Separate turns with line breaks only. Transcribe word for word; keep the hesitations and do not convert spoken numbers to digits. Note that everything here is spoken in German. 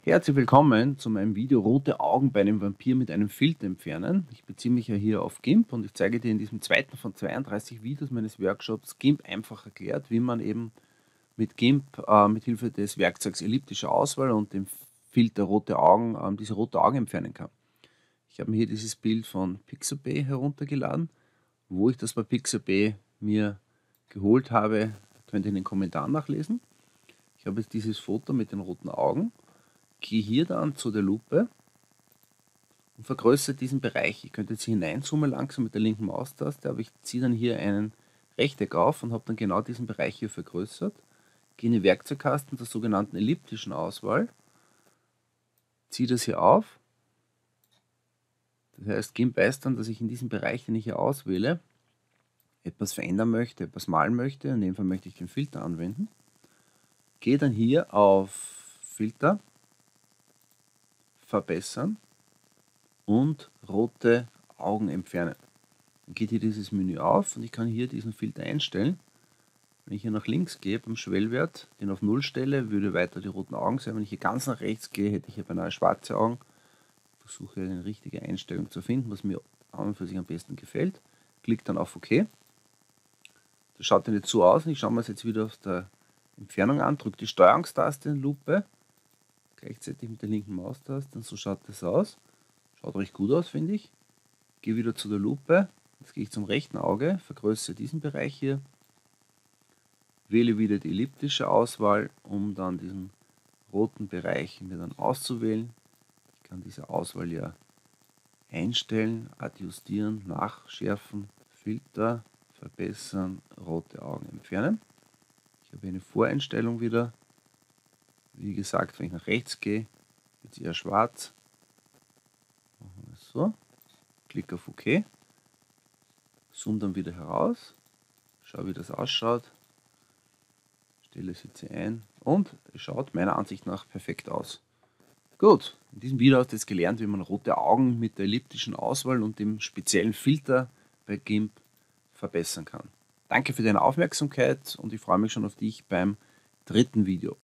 Herzlich willkommen zu meinem Video Rote Augen bei einem Vampir mit einem Filter entfernen. Ich beziehe mich ja hier auf GIMP und ich zeige dir in diesem zweiten von zweiunddreißig Videos meines Workshops GIMP einfach erklärt, wie man eben mit GIMP äh, mit Hilfe des Werkzeugs elliptische Auswahl und dem Filter Rote Augen äh, diese rote Augen entfernen kann. Ich habe mir hier dieses Bild von Pixabay heruntergeladen. Wo ich das bei Pixabay mir geholt habe, könnt ihr in den Kommentaren nachlesen. Ich habe jetzt dieses Foto mit den roten Augen. Gehe hier dann zu der Lupe und vergrößere diesen Bereich. Ich könnte jetzt hier hineinzoomen langsam mit der linken Maustaste, aber ich ziehe dann hier einen Rechteck auf und habe dann genau diesen Bereich hier vergrößert. Gehe in den Werkzeugkasten der sogenannten elliptischen Auswahl, ziehe das hier auf. Das heißt, GIMP weiß dann, dass ich in diesem Bereich, den ich hier auswähle, etwas verändern möchte, etwas malen möchte. In dem Fall möchte ich den Filter anwenden. Gehe dann hier auf Filter, verbessern und rote Augen entfernen. Dann geht hier dieses Menü auf und ich kann hier diesen Filter einstellen. Wenn ich hier nach links gehe beim Schwellwert, den auf null stelle, würde weiter die roten Augen sein. Wenn ich hier ganz nach rechts gehe, hätte ich hier beinahe schwarze Augen. Ich versuche eine richtige Einstellung zu finden, was mir an und für sich am besten gefällt. Klicke dann auf OK. Das schaut dann jetzt so aus und ich schaue mir das jetzt wieder aus der Entfernung an, drücke die Steuerungstaste in Lupe, gleichzeitig mit der linken Maustaste, und so schaut das aus. Schaut recht gut aus, finde ich. Gehe wieder zu der Lupe, jetzt gehe ich zum rechten Auge, vergrößere diesen Bereich hier, wähle wieder die elliptische Auswahl, um dann diesen roten Bereich mir dann auszuwählen. Ich kann diese Auswahl ja einstellen, adjustieren, nachschärfen, Filter, verbessern, rote Augen entfernen. Ich habe hier eine Voreinstellung wieder. Wie gesagt, wenn ich nach rechts gehe, wird es eher schwarz. Machen wir es so. Klicke auf OK. Zoom dann wieder heraus. Schau, wie das ausschaut. Stelle es jetzt hier ein. Und es schaut meiner Ansicht nach perfekt aus. Gut, in diesem Video hast du jetzt gelernt, wie man rote Augen mit der elliptischen Auswahl und dem speziellen Filter bei GIMP verbessern kann. Danke für deine Aufmerksamkeit und ich freue mich schon auf dich beim dritten Video.